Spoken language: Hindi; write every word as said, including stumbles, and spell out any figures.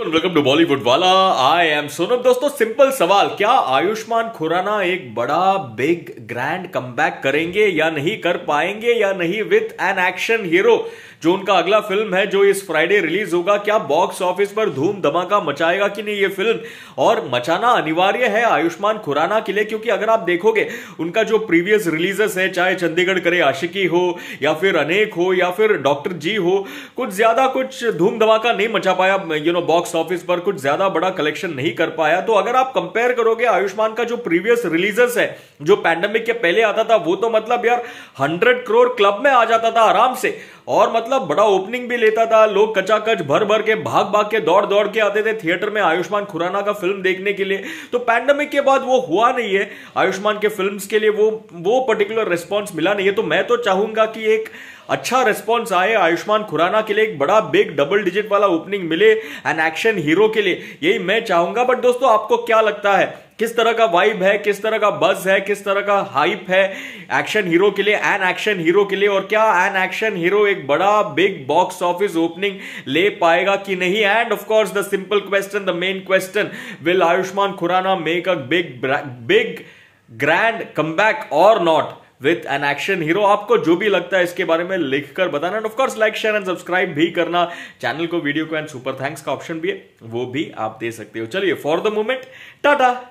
वेलकम टू बॉलीवुड वाला। I am Sonam. दोस्तों सिंपल सवाल, क्या आयुष्मान खुराना एक बड़ा बिग ग्रैंड कमबैक करेंगे या नहीं कर पाएंगे या नहीं विथ एन एक्शन हीरो? जो उनका अगला फिल्म है जो इस फ्राइडे रिलीज होगा, क्या बॉक्स ऑफिस पर धूम धमाका मचाएगा कि नहीं ये फिल्म? और मचाना अनिवार्य है आयुष्मान खुराना के लिए, क्योंकि अगर आप देखोगे उनका जो प्रीवियस रिलीजेस है, चाहे चंडीगढ़ करे आशिकी हो या फिर अनेक हो या फिर डॉक्टर जी हो, कुछ ज्यादा कुछ धूम धमाका नहीं मचा पाया। यू नो बॉक्स ऑफिस पर कुछ ज्यादा बड़ा कलेक्शन नहीं कर पाया। तो अगर आप कंपेयर करोगे आयुष्मान का जो प्रीवियस रिलीजेस है जो पैंडेमिक के पहले आता था, वो तो मतलब यार हंड्रेड करोड़ क्लब में आ जाता था आराम से, और मतलब बड़ा ओपनिंग भी लेता था। लोग कचाकच भर भर के भाग भाग के दौड़ दौड़ के आते थे थिएटर में आयुष्मान खुराना का फिल्म देखने के लिए। तो पैंडेमिक के बाद वो हुआ नहीं है, आयुष्मान के फिल्म्स के लिए वो वो पर्टिकुलर रिस्पॉन्स मिला नहीं है। तो मैं तो चाहूंगा कि एक अच्छा रिस्पॉन्स आए आयुष्मान खुराना के लिए, एक बड़ा बिग डबल डिजिट वाला ओपनिंग मिले एन एक्शन हीरो के लिए, यही मैं चाहूंगा। बट दोस्तों आपको क्या लगता है, किस तरह का वाइब है, किस तरह का बज है, किस तरह का हाइप है एक्शन हीरो के लिए, एन एक्शन हीरो के लिए? और क्या एन एक्शन हीरो एक बड़ा बिग बॉक्स ऑफिस ओपनिंग ले पाएगा कि नहीं? And of course the simple question, the main question, will Ayushmann Khurrana make a big big grand comeback or not with an action hero? आपको जो भी लगता है इसके बारे में लिखकर बताना। And of course like share and subscribe भी करना चैनल को, वीडियो को। एंड सुपर थैंक्स का ऑप्शन भी है, वो भी आप दे सकते हो। चलिए फॉर द मोमेंट टाटा।